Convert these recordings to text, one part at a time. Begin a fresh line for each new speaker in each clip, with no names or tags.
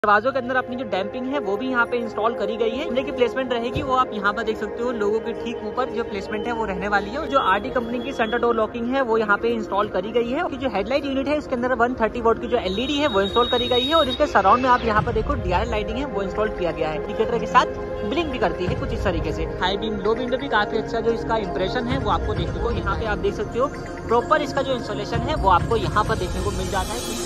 दरवाजों के अंदर अपनी जो डैम्पिंग है वो भी यहाँ पे इंस्टॉल करी गई है। कैमरे की प्लेसमेंट रहेगी वो आप यहाँ पर देख सकते हो, लोगों के ठीक ऊपर जो प्लेसमेंट है वो रहने वाली है। और जो आरडी कंपनी की सेंटर डोर लॉकिंग है वो यहाँ पे इंस्टॉल करी गई है। और जो हेडलाइट यूनिट है इसके अंदर 130 वोल्ट की जो एलईडी है वो इंस्टॉल करी गई है। और इसके सराउंड में आप यहाँ पर देखो डीआरएल लाइटिंग है वो इंस्टॉल किया गया है। इंडिकेटर के साथ ब्लिंक भी करती है कुछ इस तरीके से। हाई बीम लो बीम भी काफी अच्छा जो इसका इंप्रेशन है वो आपको देखने को यहाँ पे आप देख सकते हो। प्रॉपर इसका जो इंस्टॉलेशन है वो आपको यहाँ पर देखने को मिल जाता है।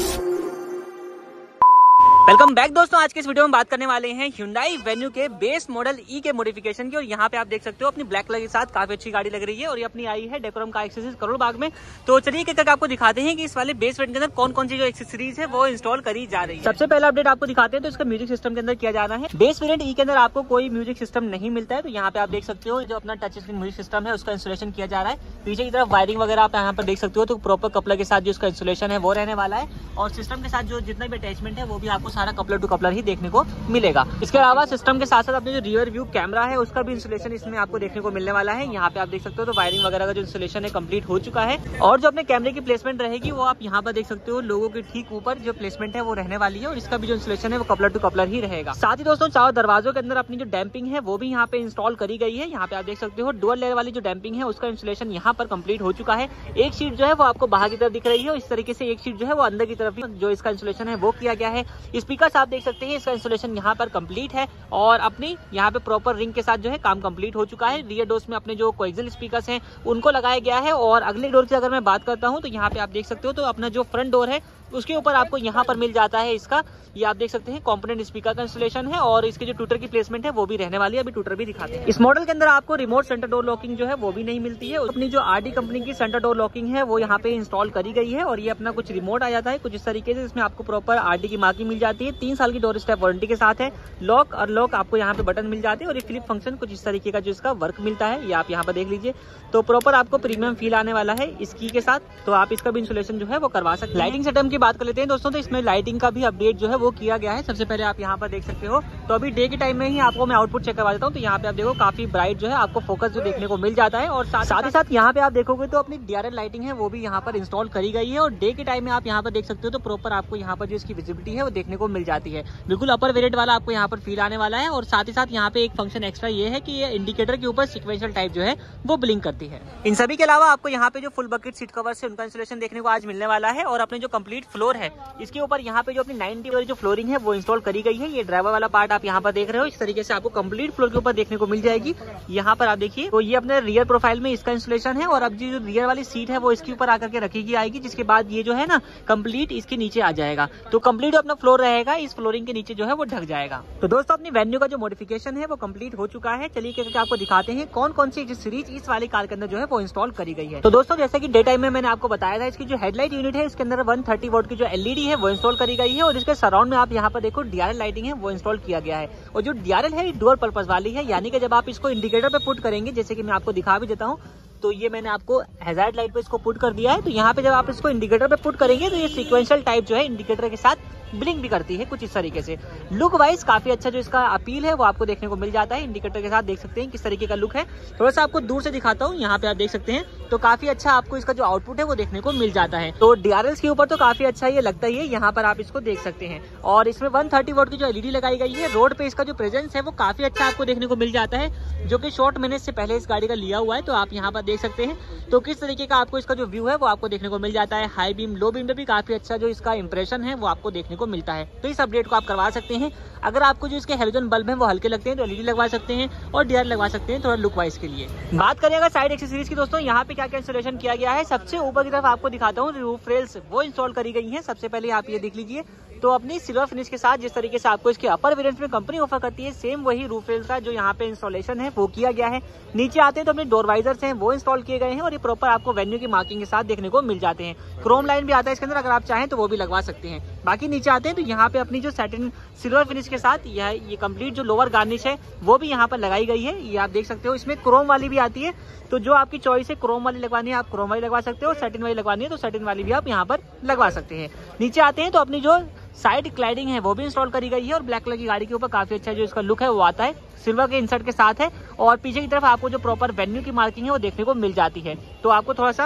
वेलकम बैक दोस्तों, आज के इस वीडियो में बात करने वाले हैं Hyundai Venue के बेस मॉडल ई के मॉडिफिकेशन की। और यहाँ पे आप देख सकते हो अपनी ब्लैक कलर के साथ काफी अच्छी गाड़ी लग रही है। और ये अपनी आई है Decorum car accessories Karol Bagh में। तो चलिए एक आपको दिखाते हैं कि इस वाले बेस वेरिएंट के अंदर कौन कौन सी जो एक्सेसरीज है वो इंस्टॉल करी जा रही है। सबसे पहला अपडेट आपको दिखाते हैं तो इसका म्यूजिक सिस्टम के अंदर किया जाना है। बेस वेरिएंट ई के अंदर आपको कोई म्यूजिक सिस्टम नहीं मिलता है। तो यहाँ पे आप देख सकते हो जो अपना टच स्क्रीन म्यूजिक सिस्टम है उसका इंस्टॉलेशन किया जा रहा है। पीछे की तरफ वायरिंग वगैरह आप यहाँ पर देख सकते हो। तो प्रॉपर कपलर के साथ जो इसका इंस्टॉलेशन है वो रहने वाला है। और सिस्टम के साथ जो जितना भी अटैचमेंट है वो भी आपको सारा कपलर टू कपलर देखने को मिलेगा। इसके अलावा सिस्टम के साथ साथ अपने जो रियर व्यू कैमरा है उसका भी इंस्टॉलेशन इसमें आपको देखने को मिलने वाला है। यहाँ पे आप देख सकते हो तो वायरिंग वगैरह का जो इंस्टॉलेशन है कंप्लीट हो चुका है। और जो अपने कैमरे की प्लेसमेंट रहेगी वो आप यहाँ पर देख सकते हो, लोगों के ठीक ऊपर जो प्लेसमेंट है वो रहने वाली है। और इसका भी जो इंस्टॉलेशन है वो कपलर टू कपलर ही रहेगा। साथ ही दोस्तों चारों दरवाजों के अंदर अपनी जो डैम्पिंग है वो भी यहाँ पे इंस्टॉल करी गई है। यहाँ पे आप देख सकते हो डुअल लेयर वाली जो डैम्पिंग है उसका इंस्टॉलेशन यहाँ पर कंप्लीट हो चुका है। एक शीट जो है वो आपको बाहर की तरफ दिख रही है। इस तरीके से एक शीट जो है वो अंदर की तरफ जो इसका इंस्टॉलेशन है वो किया गया है। स्पीकर आप देख सकते हैं इसका इंस्टॉलेशन यहाँ पर कंप्लीट है। और अपनी यहाँ पे प्रॉपर रिंग के साथ जो है काम कंप्लीट हो चुका है। रियर डोर्स में अपने जो कोएक्सियल स्पीकर्स हैं उनको लगाया गया है। और अगले डोर की अगर मैं बात करता हूँ तो यहाँ पे आप देख सकते हो तो अपना जो फ्रंट डोर है उसके ऊपर आपको यहाँ पर मिल जाता है इसका, ये आप देख सकते हैं कंपोनेंट स्पीकर का इंस्टॉलेशन है। और इसके जो ट्विटर की प्लेसमेंट है वो भी रहने वाली है। अभी ट्विटर भी दिखाते हैं। इस मॉडल के अंदर आपको रिमोट सेंटर डोर लॉकिंग जो है वो भी नहीं मिलती है। अपनी जो आरडी कंपनी की सेंटर डोर लॉकिंग है वो यहाँ पे इंस्टॉल करी गई है। और ये अपना कुछ रिमोट आ जाता है कुछ इस तरीके से। इसमें आपको प्रॉपर आरडी की मार्किंग मिल जाती है। 3 साल की डोर स्टेप वारंटी के साथ है। लॉक और लॉक आपको यहाँ पे बटन मिल जाते हैं। और ये फ्लिप फंक्शन कुछ इस तरीके का जो इसका वर्क मिलता है ये आप यहाँ पर देख लीजिए। तो प्रॉपर आपको प्रीमियम फील आने वाला है इस की के साथ। तो आप इसका भी इंस्टॉलेशन जो है वो करवा सकते हैं। लाइटिंग सेटअप की बात कर लेते हैं दोस्तों। तो इसमें लाइटिंग का भी अपडेट जो है वो किया गया है। सबसे पहले आप यहाँ पर देख सकते हो तो अभी डे के टाइम में ही आपको मैं आउटपुट चेक करवा देता हूँ। तो यहाँ पे आप देखो काफी ब्राइट जो है आपको फोकस जो देखने को मिल जाता है। और साथ ही साथ यहाँ पे आप देखोगे तो अपनी डीआरएल लाइटिंग है वो भी यहाँ पर इंस्टॉल करी गई है। और डे के टाइम में आप यहाँ पर देख सकते हो तो प्रॉपर आपको यहाँ पर जो इसकी विजिबिलिटी है वो देखने को मिल जाती है। बिल्कुल अपर वेरिएंट वाला आपको यहाँ पर फील आने वाला है। और साथ ही साथ यहाँ पे एक फंक्शन एक्स्ट्रा ये है कि ये इंडिकेटर के ऊपर सिक्वेंशियल टाइप जो है वो ब्लिंक करती है। इन सभी के अलावा आपको यहाँ पे जो फुल बकेट सीट कवर है उनका इंस्टॉलेशन देखने को आज मिलने वाला है। और अपने जो कंप्लीट फ्लोर है इसके ऊपर यहाँ पे जो अपनी 90 वाली जो फ्लोरिंग है वो इंस्टॉल करी गई है। ये ड्राइवर वाला पार्ट आप यहाँ पर देख रहे हो। इस तरीके से आपको कंप्लीट फ्लोर के ऊपर देखने को मिल जाएगी। यहाँ पर आप देखिए तो ये अपने रियर प्रोफाइल में इसका इंस्टॉलेशन है। और अब जो रियर वाली सीट है वो इसके ऊपर आकर के रखी आएगी, जिसके बाद ये जो है ना कंप्लीट इसके नीचे आ जाएगा। तो कंप्लीट अपना फ्लोर रहेगा इस फ्लोरिंग के नीचे जो है वो ढक जाएगा। तो दोस्तों अपनी वेन्यू का जो मॉडिफिकेशन है वो कंप्लीट हो चुका है। चलिए करके आपको दिखाते हैं कौन कौन सी एक्सेसरीज इस वाली कार के अंदर जो है वो इंस्टॉल करी गई है। तो दोस्तों जैसे कि डे टाइम में मैंने आपको बताया था इसकी जो हेडलाइट यूनिट है इसके अंदर 130 वोल्ट की जो एलईडी है वो इंस्टॉल करी गई है। और इसके सराउंड में आप यहाँ पर देखो डीआरएल लाइटिंग है वो इंस्टॉल किया गया है। और जो डीआरएल है डुअल पर्पस वाली है, यानी कि जब आप इसको इंडिकेटर पे पुट करेंगे, जैसे कि मैं आपको दिखा भी देता हूँ। तो ये मैंने आपको हैजार्ड लाइट पे इसको पुट कर दिया है। तो यहाँ पे जब आप इसको इंडिकेटर पे पुट करेंगे तो ये सीक्वेंशियल टाइप जो है इंडिकेटर के साथ ब्लिंक भी करती है कुछ इस तरीके से। लुक वाइज काफी अच्छा जो इसका अपील है वो आपको देखने को मिल जाता है। इंडिकेटर के साथ देख सकते हैं किस तरीके का लुक है। थोड़ा सा आपको दूर से दिखाता हूँ। यहाँ पे आप देख सकते हैं तो काफी अच्छा आपको इसका जो आउटपुट है वो देखने को मिल जाता है। तो डीआरएल्स के ऊपर तो काफी अच्छा ये लगता ही है। यहाँ पर आप इसको देख सकते हैं। और इसमें 130 वोल्ट की जो एलईडी लगाई गई है, रोड पे इसका जो प्रेजेंस है वो काफी अच्छा आपको देखने को मिल जाता है, जो कि शॉर्ट मिनट से पहले इस गाड़ी का लिया हुआ है। तो आप यहाँ पर देख सकते हैं तो किस तरीके का आपको इसका जो व्यू है वो आपको देखने को मिल जाता है। हाई बीम लो बीम में भी काफी अच्छा जो इसका इंप्रेशन है वो आपको देखने को मिलता है। तो इस अपडेट को आप करवा सकते हैं। अगर आपको जो इसके हेलोजन बल्ब हैं वो हल्के लगते हैं तो एलईडी लगवा सकते हैं और डीआर लगवा सकते हैं थोड़ा लुक वाइज के लिए। बात करें अगर साइड एक्सेसरीज की दोस्तों, यहाँ पे क्या क्या इंस्टॉलेशन किया गया है। सबसे ऊपर की तरफ आपको दिखाता हूँ रूफ रेल्स वो इंस्टॉल करी गई है। सबसे पहले आप ये देख लीजिए तो अपनी सिल्वर फिनिश के साथ जिस तरीके से आपको इसके अपर वेरिएंट में कंपनी ऑफर करती है, सेम वही रूफ रेल्स का जो यहाँ पे इंस्टॉलेशन है वो किया गया है। नीचे आते हैं तो अपने डोर वाइजर्स हैं वो इंस्टॉल किए गए हैं। और ये प्रॉपर आपको वेन्यू की मार्किंग के साथ देखने को मिल जाते हैं। क्रोम लाइन भी आता है इसके अंदर, अगर आप चाहें तो वो भी लगवा सकते हैं। बाकी नीचे आते हैं तो यहाँ पे अपनी जो सैटिन सिल्वर फिनिश के साथ ये कंप्लीट जो लोअर गार्निश है वो भी यहाँ पर लगाई गई है। ये आप देख सकते हो। इसमें क्रोम वाली भी आती है, तो जो आपकी चॉइस है क्रोम वाली लगवानी है आप क्रोम वाली लगवा सकते हो। सैटिन वाली लगवानी है तो सैटिन वाली भी आप यहाँ पर लगवा सकते हैं। नीचे आते हैं तो अपनी जो साइड क्लाइडिंग है वो भी इंस्टॉल करी गई है। और ब्लैक कलर की गाड़ी के ऊपर काफी अच्छा जो इसका लुक है वो आता है, सिल्वर के इंसर्ट के साथ है। और पीछे की तरफ आपको जो प्रॉपर वेन्यू की मार्किंग है वो देखने को मिल जाती है। तो आपको थोड़ा सा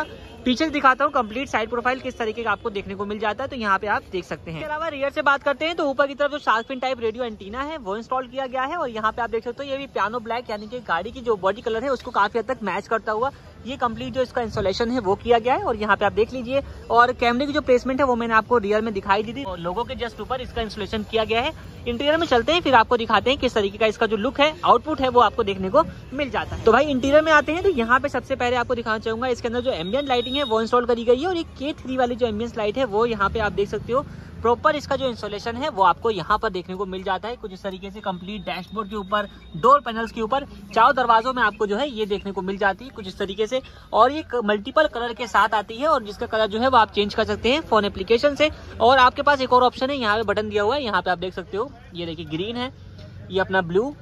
पीछे दिखाता हूँ कंप्लीट साइड प्रोफाइल किस तरीके का आपको देखने को मिल जाता है, तो यहाँ पे आप देख सकते हैं। इसके अलावा रियर से बात करते हैं तो ऊपर की तरफ जो shark fin type radio antenna है वो इंस्टॉल किया गया है और यहाँ पे आप देख सकते हो ये भी पियानो ब्लैक यानी कि गाड़ी की जो बॉडी कलर है उसको काफी हद तक मैच करता हुआ ये कंप्लीट जो इसका इंस्टॉलेशन है वो किया गया है। और यहाँ पे आप देख लीजिए, और कैमरे की जो प्लेसमेंट है वो मैंने आपको रियर में दिखाई दी थी और लोगों के जस्ट ऊपर इसका इंस्टॉलेशन किया गया है। इंटीरियर में चलते हैं फिर आपको दिखाते हैं किस तरीके का इसका जो लुक है, आउटपुट है वो आपको देखने को मिल जाता है। तो भाई इंटीरियर में आते हैं तो यहाँ पे सबसे पहले आपको दिखाना चाहूंगा इसके अंदर जो एम्बिएंट लाइटिंग है वो इंस्टॉल करी गई है और ये K3 वाली जो एम्बिएंट लाइट है वो यहाँ पे आप देख सकते हो प्रॉपर इसका जो इंस्टॉलेशन है वो आपको यहाँ पर देखने को मिल जाता है। कुछ इस तरीके से कंप्लीट डैशबोर्ड के ऊपर, डोर पैनल्स के ऊपर, चारों दरवाजों में आपको जो है ये देखने को मिल जाती है कुछ इस तरीके से। और ये मल्टीपल कलर के साथ आती है और जिसका कलर जो है वो आप चेंज कर सकते हैं फोन एप्लीकेशन से। और आपके पास एक और ऑप्शन है, यहाँ पे बटन दिया हुआ है, यहाँ पे आप देख सकते हो ये देखिए ग्रीन है, ये अपना ब्लू,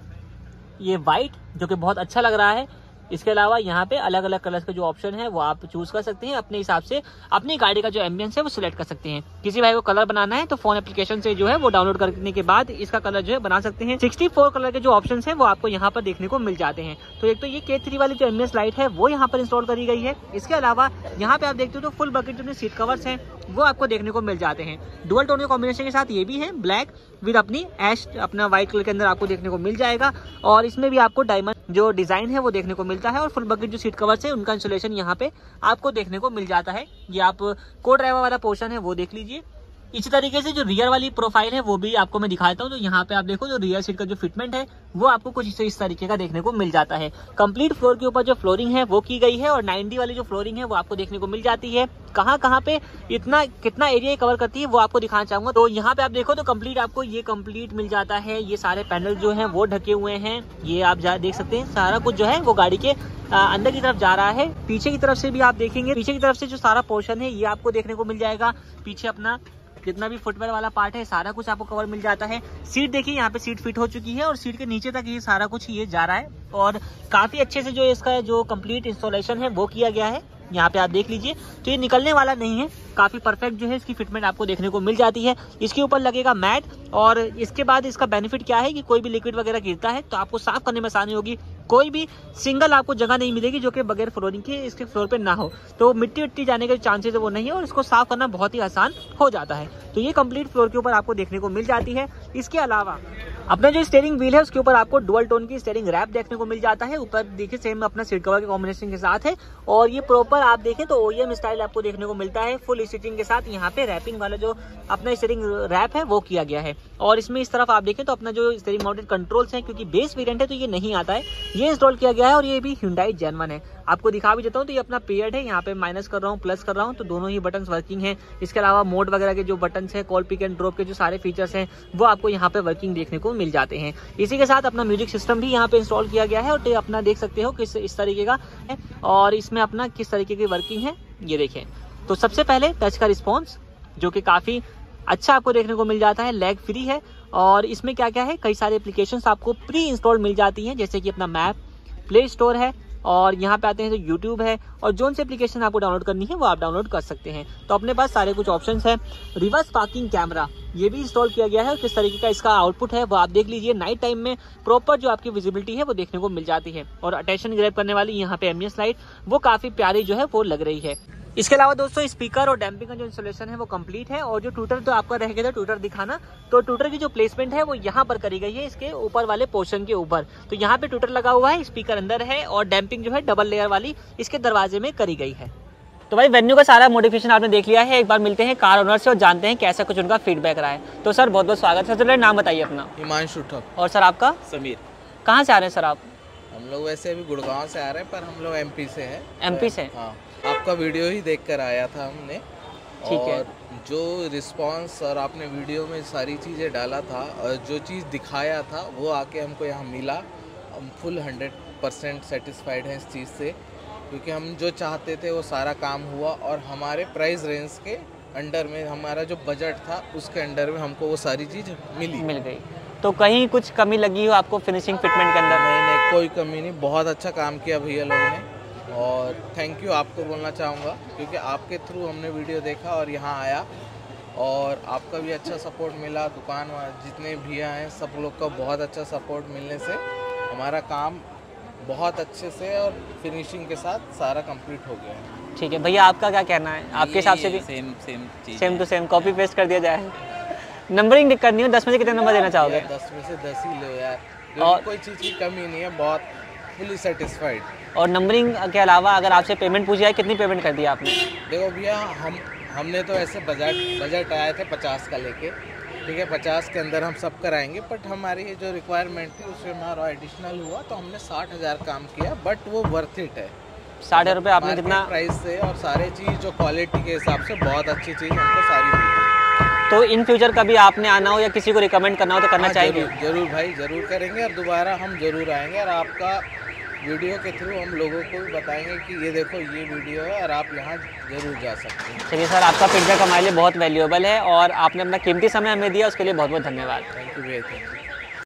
ये व्हाइट जो कि बहुत अच्छा लग रहा है। इसके अलावा यहाँ पे अलग अलग कलर्स का जो ऑप्शन है वो आप चूज कर सकते हैं अपने हिसाब से, अपनी गाड़ी का जो एम्बियंस है वो सिलेक्ट कर सकते हैं। किसी भाई को कलर बनाना है तो फोन एप्लीकेशन से जो है वो डाउनलोड करने के बाद इसका कलर जो है बना सकते हैं। 64 कलर के जो ऑप्शन है वो आपको यहाँ पर देखने को मिल जाते हैं। तो एक तो ये K3 वाली जो एम्बियंस लाइट है वो यहाँ पर इंस्टॉल करी गई है। इसके अलावा यहाँ पे आप देखते हो तो फुल बकेट जो सीट कवर्स हैं वो आपको देखने को मिल जाते हैं। डुअल टोन के कॉम्बिनेशन के साथ ये भी है, ब्लैक विद अपनी ऐश अपना व्हाइट कलर के अंदर आपको देखने को मिल जाएगा। और इसमें भी आपको डायमंड जो डिजाइन है वो देखने को मिलता है और फुल बकेट जो सीट कवर्स है उनका इंस्टॉलेशन यहाँ पे आपको देखने को मिल जाता है। ये आप को ड्राइवर वाला पोर्शन है वो देख लीजिए। इसी तरीके से जो रियर वाली प्रोफाइल है वो भी आपको मैं दिखाता हूँ। तो यहाँ पे आप देखो जो रियर सीट का जो फिटमेंट है वो आपको कुछ इस तरीके का देखने को मिल जाता है। कंप्लीट फ्लोर के ऊपर जो फ्लोरिंग है वो की गई है और 90 वाली जो फ्लोरिंग है वो आपको देखने को मिल जाती है। कहाँ पे इतना कितना एरिया कवर करती है वो आपको दिखाना चाहूंगा। तो यहाँ पे आप देखो तो कंप्लीट आपको ये कंप्लीट मिल जाता है। ये सारे पैनल जो हैं वो ढके हुए हैं, ये आप देख सकते हैं। सारा कुछ जो है वो गाड़ी के अंदर की तरफ जा रहा है। पीछे की तरफ से भी आप देखेंगे, पीछे की तरफ से जो सारा पोर्शन है ये आपको देखने को मिल जाएगा। पीछे अपना जितना भी फुटवेयर वाला पार्ट है सारा कुछ आपको कवर मिल जाता है। सीट देखिए यहाँ पे सीट फिट हो चुकी है और सीट के नीचे तक ये सारा कुछ ये जा रहा है और काफी अच्छे से जो इसका जो कंप्लीट इंस्टॉलेशन है वो किया गया है। यहाँ पे आप देख लीजिए तो ये निकलने वाला नहीं है, काफी परफेक्ट जो है इसकी फिटमेंट आपको देखने को मिल जाती है। इसके ऊपर लगेगा मैट और इसके बाद इसका बेनिफिट क्या है कि कोई भी लिक्विड वगैरह गिरता है तो आपको साफ करने में आसानी होगी। कोई भी सिंगल आपको जगह नहीं मिलेगी जो कि बगैर फ्लोरिंग के इसके फ्लोर पे ना हो, तो मिट्टी विट्टी जाने के चांसेस है वो नहीं है और इसको साफ करना बहुत ही आसान हो जाता है। तो ये कंप्लीट फ्लोर के ऊपर आपको देखने को मिल जाती है। इसके अलावा अपना जो स्टीयरिंग व्हील है उसके ऊपर आपको डुअल टोन की स्टीयरिंग रैप देखने को मिल जाता है। ऊपर देखिए सेम अपना सीट कवर के कॉम्बिनेशन के साथ है और ये प्रॉपर आप देखें तो OEM स्टाइल आपको देखने को मिलता है फुल स्टिचिंग के साथ। यहाँ पे रैपिंग वाला जो अपना स्टीयरिंग रैप है वो किया गया है और इसमें इस तरफ आप देखें तो अपना जो स्टीयरिंग माउंटेड कंट्रोल्स हैं, क्योंकि बेस वेरिएंट है तो ये नहीं आता है, ये इंस्टॉल किया गया है और ये भी Hyundai Gen 1 है। आपको दिखा भी देता हूँ तो ये अपना पेयर्ड है, यहाँ पे माइनस कर रहा हूँ प्लस कर रहा हूँ तो दोनों ही बटन वर्किंग है। इसके अलावा मोड वगैरह के जो बटन है, कॉल पिक एंड ड्रॉप के जो सारे फीचर्स हैं वो आपको यहाँ पे वर्किंग देखने को मिल जाते हैं। इसी के साथ अपना म्यूजिक सिस्टम भी यहाँ पे इंस्टॉल किया गया है और अपना देख सकते हो किस इस तरीके का है और इसमें अपना किस तरीके की वर्किंग है ये देखें। तो सबसे पहले टच का रिस्पॉन्स जो कि काफी अच्छा आपको देखने को मिल जाता है, लैग फ्री है और इसमें क्या क्या है कई सारे एप्लीकेशंस आपको प्री इंस्टॉल मिल जाती हैं, जैसे कि अपना मैप, प्ले स्टोर है और यहाँ पे आते हैं तो यूट्यूब है और जोन से एप्लीकेशन आपको डाउनलोड करनी है वो आप डाउनलोड कर सकते हैं। तो अपने पास सारे कुछ ऑप्शंस हैं। रिवर्स पार्किंग कैमरा ये भी इंस्टॉल किया गया है और किस तरीके का इसका आउटपुट है वो आप देख लीजिए। नाइट टाइम में प्रॉपर जो आपकी विजिबिलिटी है वो देखने को मिल जाती है और अटेंशन ग्रैब करने वाली यहाँ पे एम्बियंस लाइट वो काफी प्यारी जो है वो लग रही है। इसके अलावा दोस्तों स्पीकर और डैम्पिंग का जो इंस्टॉलेशन है वो कंप्लीट है और जो ट्यूटर तो आपका रह गया था ट्यूटर दिखाना, तो ट्यूटर की जो प्लेसमेंट है वो यहाँ पर करी गई है इसके ऊपर वाले पोर्शन के ऊपर। तो यहाँ पे ट्यूटर लगा हुआ है, स्पीकर अंदर है और डैम्पिंग जो है डबल लेयर वाली इसके दरवाजे में करी गई है। तो भाई वेन्यू का सारा मॉडिफिकेशन आपने देख लिया है। एक बार मिलते हैं कार ओनर से और जानते हैं कैसा कुछ उनका फीडबैक रहा है। तो सर बहुत बहुत स्वागत है। सबसे नाम बताइए अपना।
हिमांशु ठग।
और सर आपका?
समीर।
कहाँ से आ रहे हैं सर आप?
हम लोग वैसे अभी गुड़गांव से आ रहे हैं पर हम लोग MP से हैं।
MP से?
हाँ, आपका वीडियो ही देखकर आया था हमने।
ठीक है।
और जो रिस्पांस और आपने वीडियो में सारी चीज़ें डाला था और जो चीज़ दिखाया था वो आके हमको यहाँ मिला। हम फुल 100% सेटिस्फाइड हैं इस चीज़ से, क्योंकि हम जो चाहते थे वो सारा काम हुआ और हमारे प्राइस रेंज के अंडर में, हमारा जो बजट था उसके अंडर में हमको वो सारी चीज़ मिल गई।
तो कहीं कुछ कमी लगी हो आपको फिनिशिंग फिटमेंट के अंदर?
नहीं, कोई कमी नहीं। बहुत अच्छा काम किया भैया लोगों ने और थैंक यू आपको बोलना चाहूँगा, क्योंकि आपके थ्रू हमने वीडियो देखा और यहाँ आया और आपका भी अच्छा सपोर्ट मिला। दुकान जितने भैया हैं सब लोग का बहुत अच्छा सपोर्ट मिलने से हमारा काम बहुत अच्छे से और फिनिशिंग के साथ सारा कंप्लीट हो गया है।
ठीक है भैया, आपका क्या कहना है? आपके हिसाब से भी same to same copy paste कर दिया जाए? नंबरिंग करनी हो 10 में से कितने नंबर देना चाहोगे?
10 में से 10 ही लो यार,
और
कोई चीज़ की कमी नहीं है, बहुत फुली सेटिस्फाइड।
और नंबरिंग के अलावा अगर आपसे पेमेंट पूछी जाए, कितनी पेमेंट कर दी आपने?
देखो भैया, हमने तो ऐसे बजट आए थे 50 का लेके, ठीक है, 50 के अंदर हम सब कराएंगे, बट हमारी ये जो रिक्वायरमेंट थी उसमें हमारा एडिशनल हुआ तो हमने 60,000 काम किया, बट वो वर्थ इट है।
60 रुपये आपने जितना
प्राइस से और सारे चीज़ जो क्वालिटी के हिसाब से बहुत अच्छी चीज़ हमको सारी मिली।
तो इन फ्यूचर कभी आपने आना हो या किसी को रिकमेंड करना हो तो करना चाहिए?
जरूर भाई, ज़रूर करेंगे और दोबारा हम ज़रूर आएंगे और आपका वीडियो के थ्रू हम लोगों को भी बताएंगे कि ये देखो ये वीडियो है और आप यहाँ ज़रूर जा सकते हैं।
चलिए सर, आपका फीडबैक हमारे लिए बहुत वैल्यूएबल है और आपने अपना कीमती समय हमें दिया, उसके लिए बहुत बहुत धन्यवाद।
थैंक यू भैया।